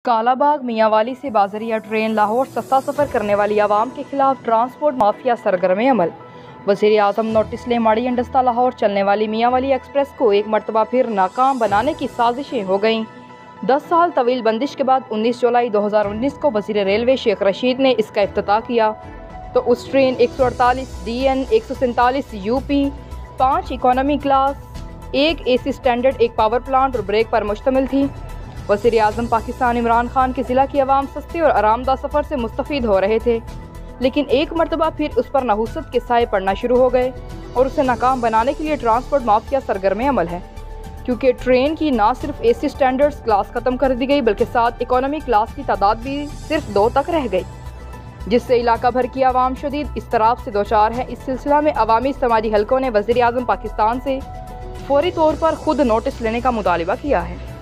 कालाबाग मियांवाली से बाजरिया ट्रेन लाहौर सस्ता सफ़र करने वाली आवाम के खिलाफ ट्रांसपोर्ट माफिया सरगर्म अमल। वज़ीर आज़म नोटिस ले माड़ी अंडस्ता लाहौर चलने वाली मियांवाली एक्सप्रेस को एक मरतबा फिर नाकाम बनाने की साजिशें हो गईं। 10 साल तवील बंदिश के बाद 19 जुलाई 2019 को वज़ीर रेलवे शेख रशीद ने इसका इफ्तिताह किया तो उस train 148 DN 147 UP 5 economy class, 1 AC standard, 1 power plant और ब्रेक पर मुश्तमिल थी। वज़ीर आज़म पाकिस्तान इमरान खान के ज़िला की आवाम सस्ते और आरामदा सफ़र से मुस्तफ़ीद हो रहे थे, लेकिन एक मरतबा फिर उस पर नहुसत के साए पड़ना शुरू हो गए और उसे नाकाम बनाने के लिए ट्रांसपोर्ट माफिया सरगर्म अमल है, क्योंकि ट्रेन की ना सिर्फ AC स्टैंडर्ड्स क्लास ख़त्म कर दी गई बल्कि साथ इकोनॉमी क्लास की तादाद भी सिर्फ 2 तक रह गई, जिससे इलाका भर की आवाम शदीद इस्तराब से दोचार है। इस सिलसिला में अवामी समाजी हलकों ने वज़ीर आज़म पाकिस्तान से फौरी तौर पर खुद नोटिस लेने का मुतालिबा किया है।